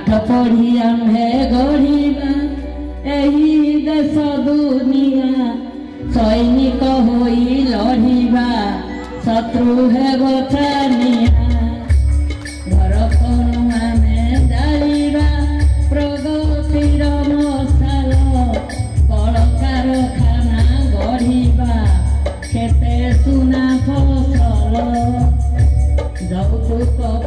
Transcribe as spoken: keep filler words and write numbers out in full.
पाठ पढ़ी आम्भे गढ़िबा एही देश दुनिया सैनिक होई लढ़िबा शत्रु है गछानिया घर कनु आमे जालिबा प्रगतिर मशाल कलकारखाना गढ़िबा खेते सुना फसल যৌতুক